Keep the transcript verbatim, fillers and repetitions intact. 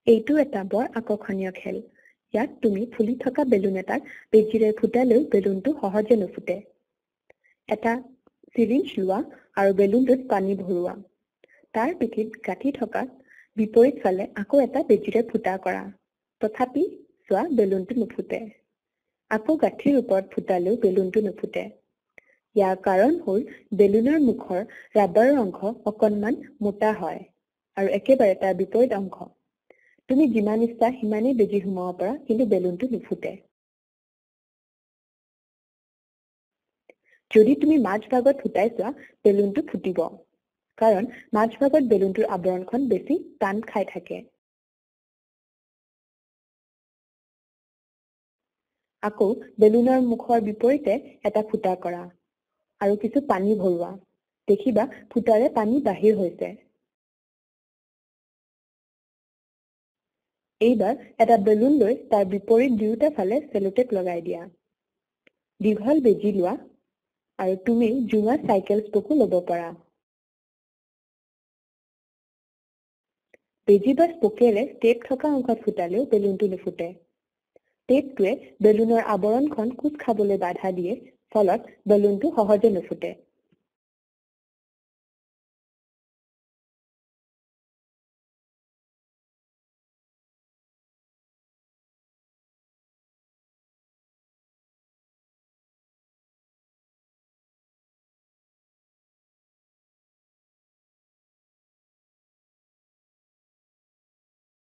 এইটো এটা বৰ আকৰ্ষণীয় খেল। ইয়াত তুমি ফুলি থকা বেলুন এটাক বেজিৰে ফুটালেও বেলুনটো সহজে নুফুটে। এটা চিৰিঞ্জ লোৱা আৰু বেলুনটোত পানী ভৰোৱা। তাৰ পিঠিত গাঁঠি থকা বিপৰীত ফালে আকৌ এটা বেজিৰে ফুটা কৰা। তথাপি চোৱা বেলুনটো নুফুটে। আকৌ গাঁঠিৰ ওপৰত ফুটালেও বেলুনটো নুফুটে। ইয়াৰ কাৰণ হ'ল বেলুনৰ মুখৰ ৰাবাৰৰ অংশ অকণমান মোটা হয় আৰু একেবাৰে তাৰ বিপৰীত অংশ। তুমি যিমান ইচ্ছা সিমানেই বেজি সোমাব পাৰা, কিন্তু বেলুনটো নুফুটে। যদি তুমি মাজভাগত ফুটাই চোৱা, বেলুনটো ফুটিব। কাৰণ মাজভাগত বেলুনটোৰ আৱৰণখন বেছি টান খাই থাকে। আকৌ বেলুনৰ মুখৰ বিপৰীতে এটা ফুটা কৰা আৰু কিছু পানী ভৰোৱা। দেখিবা ফুটাৰে পানী বাহিৰ হৈছে। এইবাৰ এটা বেলুন লৈ তাৰ বিপৰীত দুয়োটা ফালে চেলোটেপ লগাই দিয়া। দীঘল বেজি লোৱা আৰু তুমি জোঙা চাইকেল স্পকো ল'ব পাৰা। বেজি বা স্পকেৰে টেপ থকা অংশত ফুটালেও বেলুনটো নুফুটে। টেপটোৱে বেলুনৰ আৱৰণখন কোচ খাবলৈ বাধা দিয়ে, ফলত বেলুনটো সহজে নুফুটে।